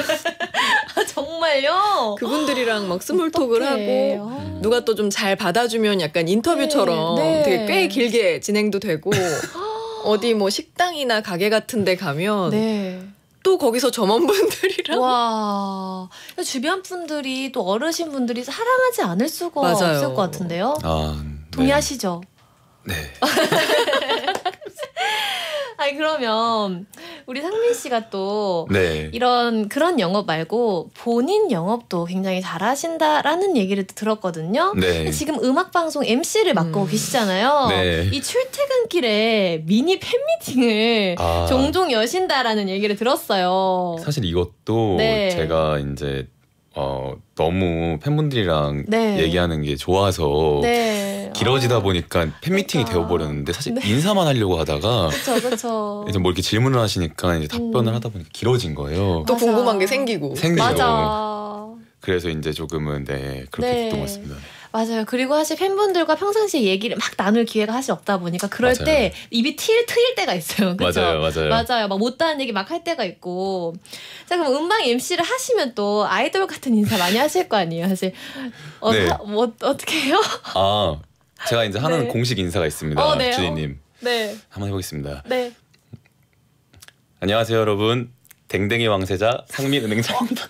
아, 정말요? 그분들이랑 막 스몰톡을 어떡해. 하고 아. 누가 또 좀 잘 받아주면 약간 인터뷰처럼 네, 네. 되게 꽤 길게 진행도 되고 어디 뭐 식당이나 가게 같은 데 가면 네. 또 거기서 점원분들이랑 와. 주변 분들이 또 어르신 분들이 사랑하지 않을 수가 맞아요. 없을 것 같은데요. 아, 네. 동의하시죠? 네. 아니 그러면 우리 상민 씨가 또 네. 이런 그런 영업 말고 본인 영업도 굉장히 잘하신다라는 얘기를 들었거든요. 네. 지금 음악 방송 엠씨를 맡고 음. 계시잖아요. 네. 이 출퇴근길에 미니 팬미팅을 아. 종종 여신다라는 얘기를 들었어요. 사실 이것도 네. 제가 이제 어, 너무 팬분들이랑 네. 얘기하는 게 좋아서 네. 길어지다 아, 보니까 팬미팅이 그러니까. 되어버렸는데 사실 네. 인사만 하려고 하다가 그렇죠, 그렇죠. 이제 뭐 이렇게 질문을 하시니까 이제 답변을 음. 하다 보니까 길어진 거예요. 또 맞아. 궁금한 게 생기고. 생기죠. 맞아. 그래서 이제 조금은 네 그렇게 네. 됐던 것 같습니다. 맞아요. 그리고 사실 팬분들과 평상시에 얘기를 막 나눌 기회가 사실 없다 보니까 그럴 맞아요. 때 입이 트일, 트일 때가 있어요. 그쵸? 맞아요, 맞아요. 맞아요. 막 못다한 얘기 막 할 때가 있고. 자, 그럼 음방 엠씨를 하시면 또 아이돌 같은 인사 많이 하실 거 아니에요. 사실 어, 네. 하- 뭐 어떻게 해요? 아 제가 이제 하는 네. 공식 인사가 있습니다. 어, 네. 주디님 네, 한번 해보겠습니다. 네. 안녕하세요 여러분. 댕댕이 왕세자 상민은행장입니다.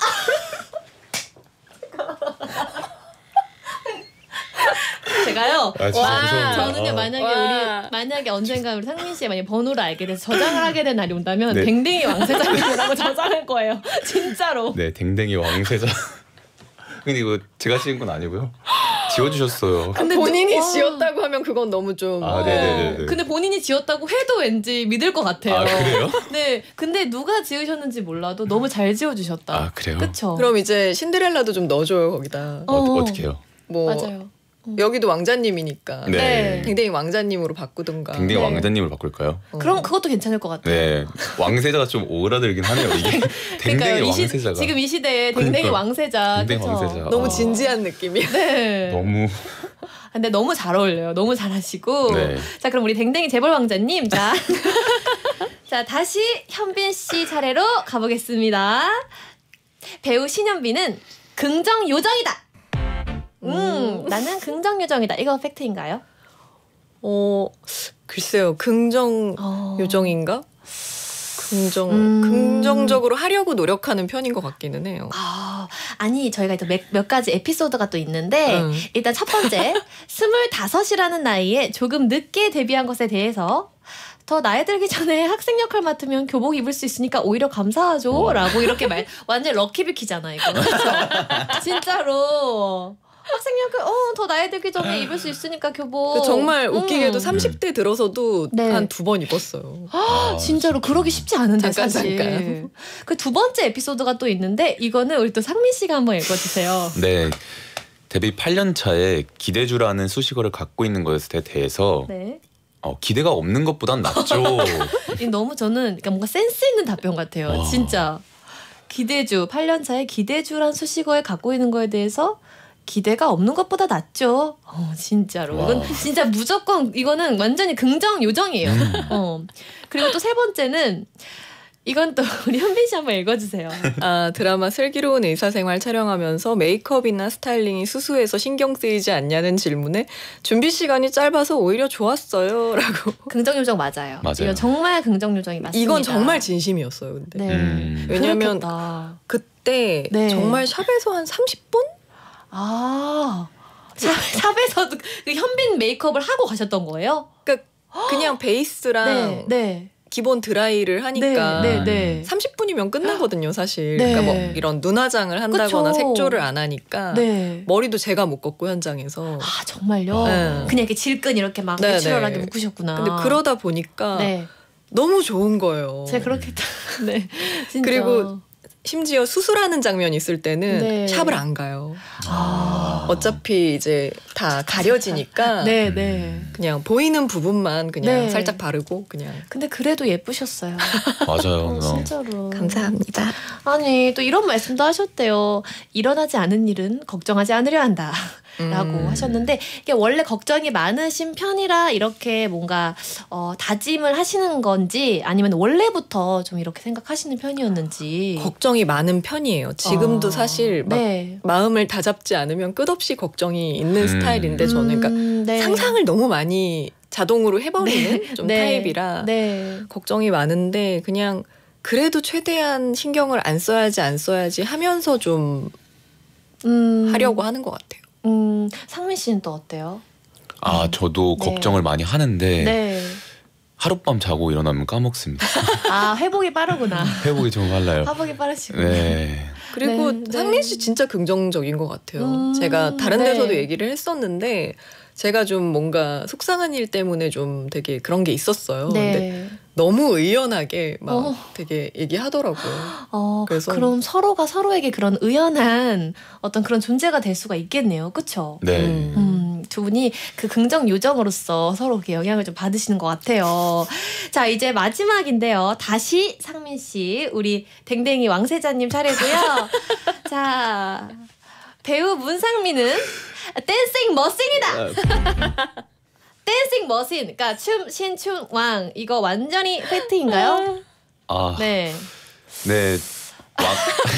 제가요. 아, 진짜 와, 죄송합니다. 저는요 아. 만약에 와. 우리 만약에 언젠가 우리 상민 씨의 만약 번호를 알게 돼서 저장을 하게 된 날이 온다면 네. 댕댕이 왕세자님이라고 저장할 거예요. 진짜로. 네 댕댕이 왕세자. 근데 이거 제가 지은 건 아니고요. 지워주셨어요. 근데 본인이 와. 지었다고 하면 그건 너무 좀. 아, 네네네. 근데 본인이 지었다고 해도 왠지 믿을 것 같아요. 아 그래요? 네, 근데 누가 지으셨는지 몰라도 너무 잘 지어주셨다. 아 그래요? 그쵸? 그럼 이제 신데렐라도 좀 넣어줘요 거기다. 어, 어, 어떻게 해요? 뭐 맞아요. 여기도 왕자님이니까. 네. 네. 댕댕이 왕자님으로 바꾸든가. 댕댕이 네. 왕자님을 바꿀까요? 어. 그럼 그것도 괜찮을 것 같아요. 네 왕세자가 좀 오그라들긴 하네요. 이게 댕댕이 그러니까 이 시- 왕세자가 지금 이 시대에 댕댕이 그러니까. 왕세자. 댕댕이 그쵸? 왕세자. 너무 아. 진지한 느낌이야. 네. 너무 근데 너무 잘 어울려요. 너무 잘하시고. 네. 자, 그럼 우리 댕댕이 재벌 왕자님, 자, 자 다시 현빈 씨 차례로 가보겠습니다. 배우 신현빈은 긍정 요정이다. 음, 나는 긍정 요정이다. 이거 팩트인가요? 어 글쎄요 긍정 어. 요정인가? 긍정 음. 긍정적으로 하려고 노력하는 편인 것 같기는 해요. 아, 아니 저희가 또 몇, 몇 가지 에피소드가 또 있는데 음. 일단 첫 번째 스물다섯이라는 나이에 조금 늦게 데뷔한 것에 대해서 더 나이 들기 전에 학생 역할 맡으면 교복 입을 수 있으니까 오히려 감사하죠 와. 라고 이렇게 말 완전 럭키비키잖아 이거 그렇죠? 진짜로 학생 역할 어더 나이 들기 전에 입을 수 있으니까 교복 그 정말 웃기게도 음. 삼십 대 들어서도 네. 한 두 번 입었어요. 아, 진짜로 그러기 쉽지 않은데 잠깐, 사실 잠깐. 그 두 번째 에피소드가 또 있는데 이거는 우리 또 상민 씨가 한번 읽어주세요. 네 데뷔 팔 년 차에 기대주라는 수식어를 갖고 있는 것에 대해서 네. 어, 기대가 없는 것보단 낫죠. 이 너무 저는 그러니까 뭔가 센스 있는 답변 같아요. 와. 진짜 기대주 팔 년 차에 기대주란 수식어에 갖고 있는 거에 대해서 기대가 없는 것보다 낫죠. 어, 진짜로 와. 이건 진짜 무조건 이거는 완전히 긍정 요정이에요. 음. 어. 그리고 또 세 번째는 이건 또 우리 현빈 씨 한번 읽어주세요. 아 드라마 슬기로운 의사생활 촬영하면서 메이크업이나 스타일링이 수수해서 신경 쓰이지 않냐는 질문에 준비 시간이 짧아서 오히려 좋았어요라고. 긍정 요정 맞아요. 맞아요. 이건 정말 긍정 요정이 맞습니다. 이건 정말 진심이었어요. 근데 네. 음. 왜냐면 그렇겠다. 그때 네. 정말 샵에서 한 삼십 분? 아 샵, 샵에서도 그 현빈 메이크업을 하고 가셨던 거예요? 그러니까 그냥 베이스랑 네, 네. 기본 드라이를 하니까 네, 네, 네. 삼십 분이면 끝나거든요, 사실. 네. 그러니까 뭐 이런 눈화장을 한다거나 그쵸. 색조를 안 하니까 네. 머리도 제가 묶었고 현장에서. 아 정말요? 네. 그냥 이렇게 질끈 이렇게 막 네, 내추럴하게 네. 묶으셨구나. 근데 그러다 보니까 네, 너무 좋은 거예요. 제가 그렇겠다. 네, 진짜. 그리고 심지어 수술하는 장면 있을 때는 네. 샵을 안 가요. 아, 어차피 이제 다 가려지니까 네, 네. 그냥 보이는 부분만 그냥 네. 살짝 바르고 그냥. 근데 그래도 예쁘셨어요. 맞아요. 어, 누나. 진짜로. 감사합니다. 아니 또 이런 말씀도 하셨대요. 일어나지 않은 일은 걱정하지 않으려 한다. 라고 음. 하셨는데 이게 원래 걱정이 많으신 편이라 이렇게 뭔가 어, 다짐을 하시는 건지 아니면 원래부터 좀 이렇게 생각하시는 편이었는지. 걱정이 많은 편이에요. 지금도 어, 사실 막 네. 마음을 다잡지 않으면 끝없이 걱정이 있는 음. 스타일인데 저는 그러니까 음, 네. 상상을 너무 많이 자동으로 해버리는 좀 네. 타입이라 네. 걱정이 많은데 그냥 그래도 최대한 신경을 안 써야지 안 써야지 하면서 좀 음, 하려고 하는 것 같아요. 음, 상민 씨는 또 어때요? 아 저도 네. 걱정을 많이 하는데 네. 하룻밤 자고 일어나면 까먹습니다. 아 회복이 빠르구나. 회복이 좀 빨라요. 회복이 빠르시구나. 네. 그리고 네, 네. 상민 씨 진짜 긍정적인 것 같아요. 음, 제가 다른 네. 데서도 얘기를 했었는데 제가 좀 뭔가 속상한 일 때문에 좀 되게 그런 게 있었어요. 근데 네. 너무 의연하게 막 어. 되게 얘기하더라고요. 어, 그래서- 그럼 서로가 서로에게 그런 의연한 어떤 그런 존재가 될 수가 있겠네요. 그렇죠? 네. 음. 음, 두 분이 그 긍정 요정으로서 서로 이렇게 영향을 좀 받으시는 것 같아요. 자, 이제 마지막인데요. 다시 상민 씨, 우리 댕댕이 왕세자님 차례고요. 자, 배우 문상민은 댄싱 머신이다. 댄싱 머신, 그러니까 춤 신춤 왕 이거 완전히 팩트인가요? 아, 네. 네. 왕,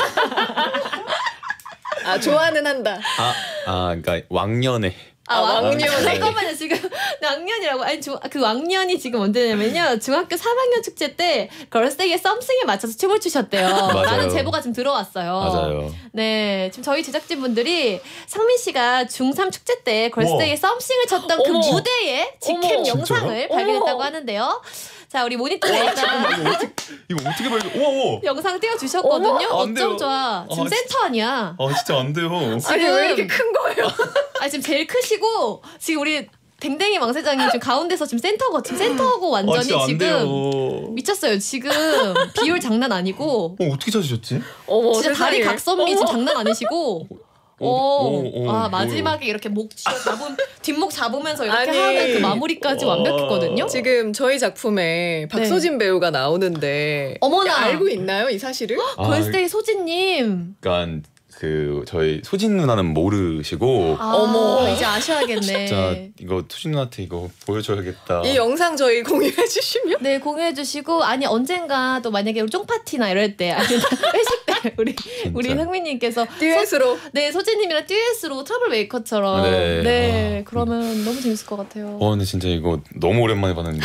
아 좋아는 한다. 아, 아, 그러니까 왕년에. 아, 아, 왕년. 왕년. 잠깐만요. 지금 왕년이라고. 아니 중, 그 왕년이 지금 언제냐면요. 중학교 삼 학년 축제 때 걸스데이의 썸씽에 맞춰서 춤을 추셨대요. 맞아요. 라는 제보가 지금 들어왔어요. 맞아요. 네. 지금 저희 제작진분들이 상민 씨가 중삼 축제 때 걸스데이의 썸씽을 췄던 그 어머. 무대에 직캠 어머. 영상을 발견했다고 어머. 하는데요. 자, 우리 모니터에 일단 이거 어떻게 이거 어떻게 발견? 우와, 우와. 영상 띄워주셨거든요. 어머, 안 돼요. 어쩜 좋아. 지금 아, 센터 아니야. 아, 진짜 안 돼요. 아니 왜 이렇게 큰 거예요? 아 지금 제일 크시고 지금 우리 댕댕이 왕세장님 지금 가운데서 지금 센터고 지금 센터고 완전히 아, 진짜 안 지금 돼요. 미쳤어요. 지금 비율 장난 아니고 어, 어떻게 찾으셨지? 어머, 진짜 다리 세상에. 각선미 지금 장난 아니시고. 오, 오, 오, 오, 아 오. 마지막에 이렇게 목 쥐어 잡은 뒷목 잡으면서 이렇게 아니. 하는 그 마무리까지 와. 완벽했거든요. 지금 저희 작품에 박서진 배우가 나오는데 어머나. 알고 있나요 이 사실을? 아, 걸스데이 소진님. 그러니까 그 저희 소진 누나는 모르시고 아, 어머. 이제 아셔야겠네. 진짜 이거 소진 누나한테 이거 보여줘야겠다. 이 영상 저희 공유해 주시면 네 공유해 주시고 아니 언젠가 또 만약에 우리 쫑파티나 이럴 때 아니면 회식 때 우리 우리 상민님께서 듀엣으로 네 소진님이랑 듀엣으로 트러블 메이커처럼 네. 네, 아, 그러면 너무 재밌을 것 같아요. 어, 근데 진짜 이거 너무 오랜만에 봤는데.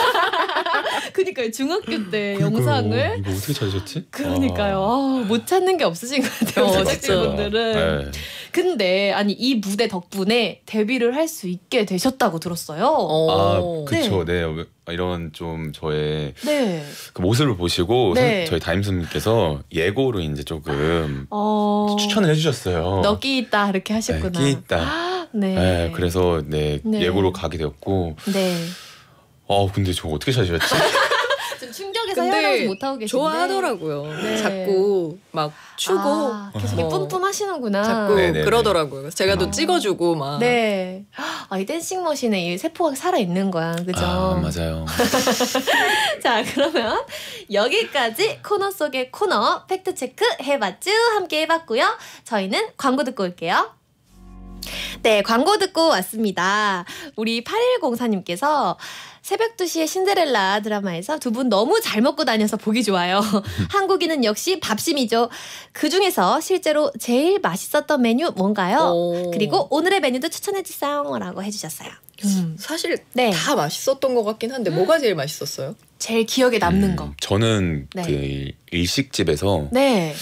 그러니까요 중학교 때 그러니까요. 영상을 이거 어떻게 찾으셨지? 그러니까요 아, 못 찾는 게 없으신 것 같아요 어, 제작진분들은. 네. 근데 아니 이 무대 덕분에 데뷔를 할 수 있게 되셨다고 들었어요. 아, 어. 그쵸. 네. 이런 좀 저의 네. 그 모습을 보시고 네. 선- 저희 다임스님께서 예고로 이제 조금 어, 추천을 해주셨어요. 너끼 있다 이렇게 하셨구나. 네, 끼 있다. 네. 네. 그래서 네, 네. 예고로 가게 되었고. 네. 아, 근데 저 어떻게 찾으셨지? 좀 충격에서 헤어나오지 근데 못하고 계신데 좋아하더라고요. 네. 자꾸 막 추고 아, 계속 뭐 뿜뿜 하시는구나. 자꾸 네네네. 그러더라고요. 그래서 제가 또 어. 찍어주고 막 네. 아, 이 댄싱 머신에 이 세포가 살아 있는 거야. 그죠? 아, 맞아요. 자, 그러면 여기까지 코너 속의 코너 팩트 체크 해봤쥬 함께 해봤고요. 저희는 광고 듣고 올게요. 네, 광고 듣고 왔습니다. 우리 팔일공사님께서 새벽 두 시에 신데렐라 드라마에서 두 분 너무 잘 먹고 다녀서 보기 좋아요. 한국인은 역시 밥심이죠. 그중에서 실제로 제일 맛있었던 메뉴 뭔가요? 오. 그리고 오늘의 메뉴도 추천해주세요 라고 해주셨어요. 음. 사실 네. 다 맛있었던 것 같긴 한데 뭐가 제일 맛있었어요? 제일 기억에 남는 음, 거. 저는 네. 그 일식집에서 네.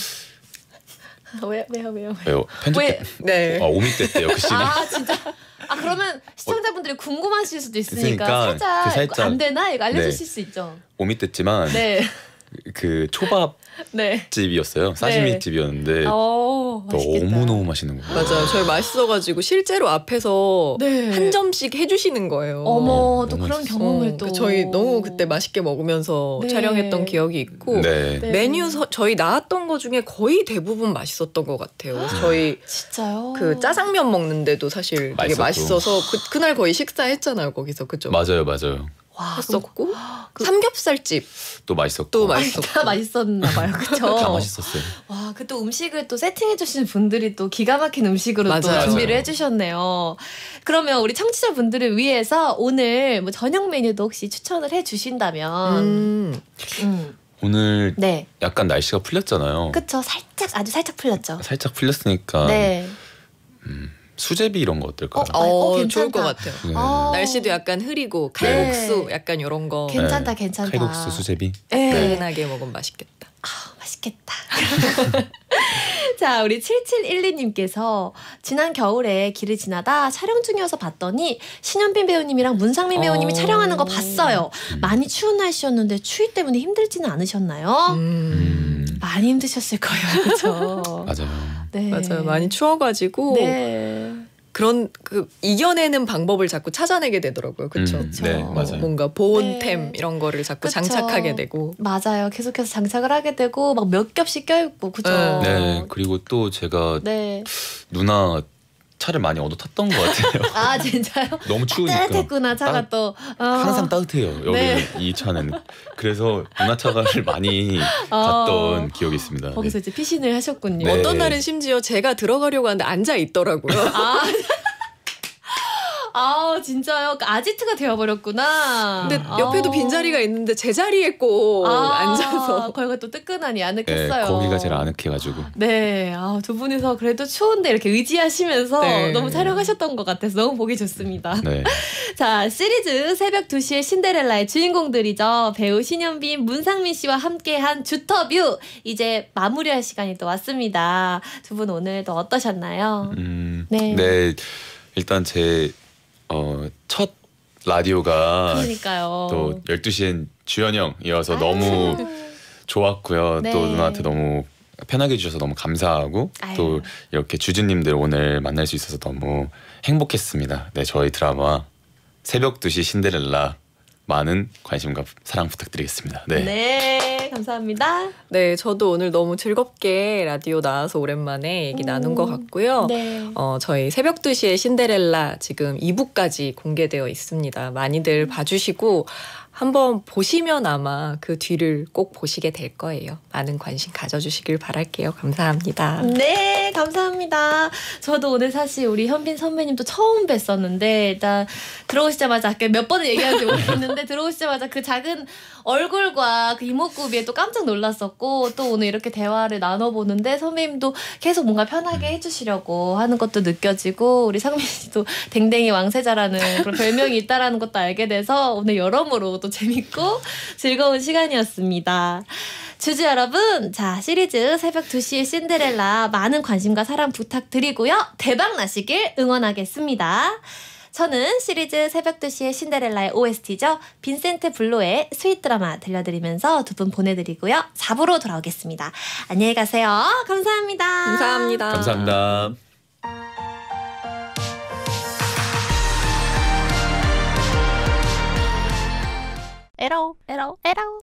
왜요 왜요 왜요? 왜요? 편집 왜? 때 네. 아, 오미 때 때요 그 씬이. 아 진짜. 아 그러면 시청자분들이 궁금하실 수도 있으니까 있으니까 살짝, 그 살짝- 안 되나 이거 알려주실 네. 수 있죠. 오미 때지만 네. 그 초밥집이었어요. 네. 사시미 네. 집이었는데 어, 맛있겠다. 너무 너무 맛있는 거예요. 맞아요. 저희 맛있어가지고 실제로 앞에서 네. 한 점씩 해주시는 거예요. 어머 또 너무 그런 맛있어. 경험을 어, 또 그 저희 너무 그때 맛있게 먹으면서 네. 촬영했던 기억이 있고 네. 네. 메뉴 서, 저희 나왔던 거 중에 거의 대부분 맛있었던 것 같아요. 그래서 저희 진짜요. 그 짜장면 먹는데도 사실 되게 맛있었고. 맛있어서 그, 그날 거의 식사했잖아요. 거기서 그죠? 맞아요, 맞아요. 와, 했었고 그 삼겹살집 또 맛있었고. 또 아니, 맛있었고 다 맛있었나 봐요. 그쵸? 다 맛있었어요. 와, 그 또 음식을 또 세팅해 주시는 분들이 또 기가 막힌 음식으로 또 맞아요. 준비를 맞아요. 해주셨네요. 그러면 우리 청취자분들을 위해서 오늘 뭐 저녁 메뉴도 혹시 추천을 해 주신다면, 음. 음. 오늘 네, 약간 날씨가 풀렸잖아요. 그쵸? 살짝 아주 살짝 풀렸죠. 살짝 풀렸으니까 네. 수제비 이런 거 어떨까요? 어, 어, 어, 좋을 괜찮다. 것 같아요. 네. 어. 날씨도 약간 흐리고 네. 칼국수 약간 이런 거 괜찮다, 네. 괜찮다. 칼국수 수제비. 네. 은은하게 먹으면 맛있겠다. 아, 맛있겠다. 자, 우리 칠칠일이님께서 지난 겨울에 길을 지나다 촬영 중이어서 봤더니 신현빈 배우님이랑 문상민 배우님이 어. 촬영하는 거 봤어요. 많이 추운 날씨였는데 추위 때문에 힘들지는 않으셨나요? 음. 음, 많이 힘드셨을 거예요. 그렇죠? 맞아요. 네. 맞아요. 많이 추워가지고 네. 그런 그 이겨내는 방법을 자꾸 찾아내게 되더라고요. 그렇죠. 음, 네, 맞아요. 뭔가 보온템 네. 이런 거를 자꾸 그쵸. 장착하게 되고. 맞아요. 계속해서 장착을 하게 되고 막 몇 겹씩 껴입고 그죠? 네. 네, 그리고 또 제가 네. 누나 차를 많이 얻어 탔던 것 같아요. 아 진짜요? 너무 추우니까. 따뜻했구나 차가 따- 또. 어. 항상 따뜻해요. 여기 네. 이 차는. 그래서 누나 차를 많이 갔던 기억이 있습니다. 어. 거기서 이제 피신을 하셨군요. 네. 어떤 날은 심지어 제가 들어가려고 하는데 앉아 있더라고요. 아, 아 진짜요? 아지트가 되어버렸구나. 근데 옆에도 아. 빈자리가 있는데 제 자리에 꼭 아, 앉아서. 거기가 또 뜨끈하니 네, 아늑했어요. 거기가 제일 아늑해가지고. 네, 아, 두 분이서 그래도 추운데 이렇게 의지하시면서 네. 너무 촬영하셨던 것 같아서 너무 보기 좋습니다. 네. 자, 시리즈 새벽 두 시의 신데렐라의 주인공들이죠. 배우 신현빈, 문상민 씨와 함께한 주터뷰. 이제 마무리할 시간이 또 왔습니다. 두 분 오늘 또 어떠셨나요? 음, 네. 네. 일단 제 어, 첫 라디오가 그러니까요. 또 열두 시엔 주현 형이어서 너무 좋았고요. 네. 또 누나한테 너무 편하게 해주셔서 너무 감사하고 아유. 또 이렇게 주주님들 오늘 만날 수 있어서 너무 행복했습니다. 네, 저희 드라마 새벽 두 시 신데렐라 많은 관심과 사랑 부탁드리겠습니다. 네. 네, 감사합니다. 네, 저도 오늘 너무 즐겁게 라디오 나와서 오랜만에 얘기 음. 나눈 것 같고요. 네. 어, 저희 새벽 두 시의 신데렐라 지금 이 부까지 공개되어 있습니다. 많이들 봐주시고 한번 보시면 아마 그 뒤를 꼭 보시게 될 거예요. 많은 관심 가져주시길 바랄게요. 감사합니다. 네, 감사합니다. 저도 오늘 사실 우리 현빈 선배님도 처음 뵀었는데 일단 들어오시자마자 아까 몇 번을 얘기하는지 모르겠는데 들어오시자마자 그 작은 얼굴과 그 이목구비에 또 깜짝 놀랐었고 또 오늘 이렇게 대화를 나눠보는데 선배님도 계속 뭔가 편하게 해주시려고 하는 것도 느껴지고 우리 상민 씨도 댕댕이 왕세자라는 그런 별명이 있다라는 것도 알게 돼서 오늘 여러모로 또 재밌고 즐거운 시간이었습니다. 주주 여러분, 자 시리즈 새벽 두 시의 신데렐라 많은 관심과 사랑 부탁드리고요. 대박 나시길 응원하겠습니다. 저는 시리즈 새벽 두 시의 신데렐라의 오에스티죠. 빈센트 블로의 스윗 드라마 들려드리면서 두 분 보내드리고요. 사 부로 돌아오겠습니다. 안녕히 가세요. 감사합니다. 감사합니다. 감사합니다. 에라오 에라오 에라오